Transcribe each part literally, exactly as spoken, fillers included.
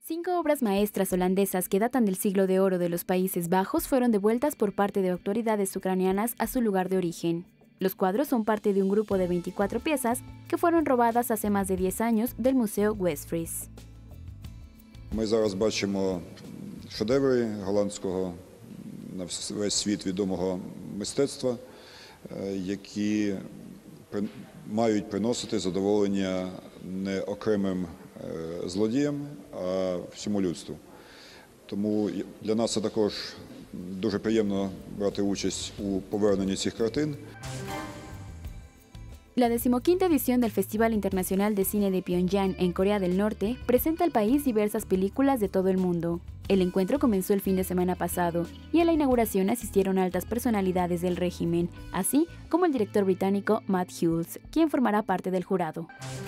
Cinco obras maestras holandesas que datan del siglo de oro de los Países Bajos fueron devueltas por parte de autoridades ucranianas a su lugar de origen. Los cuadros son parte de un grupo de veinticuatro piezas que fueron robadas hace más de diez años del Museo Westfries. Ми зараз бачимо шедеври голландського на весь світ відомого мистецтва, які мають приносити задоволення не окремим злодіям, а всьому людству. Тому для нас це також дуже приємно брати участь у поверненні цих картин. La decimoquinta edición del Festival Internacional de Cine de Pyongyang en Corea del Norte presenta al país diversas películas de todo el mundo. El encuentro comenzó el fin de semana pasado y a la inauguración asistieron altas personalidades del régimen, así como el director británico Matt Hughes, quien formará parte del jurado.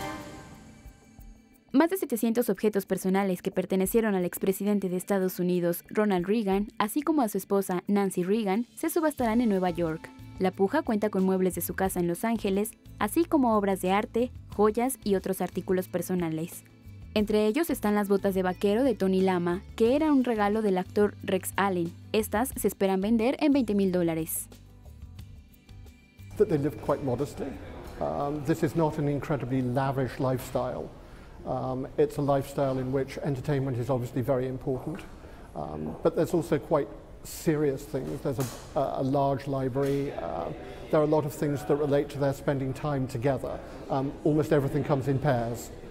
Más de setecientos objetos personales que pertenecieron al expresidente de Estados Unidos, Ronald Reagan, así como a su esposa Nancy Reagan, se subastarán en Nueva York. La puja cuenta con muebles de su casa en Los Ángeles, así como obras de arte, joyas y otros artículos personales. Entre ellos están las botas de vaquero de Tony Lama, que era un regalo del actor Rex Allen. Estas se esperan vender en veinte mil dólares. That they live quite modestly. Um, this is not an incredibly lavish lifestyle. Um, it's a lifestyle in which entertainment is obviously very important, um, but there's also quite serious things. There's a, a large library. Uh, there are a lot of things that relate to their spending time together. Um, almost everything comes in pairs.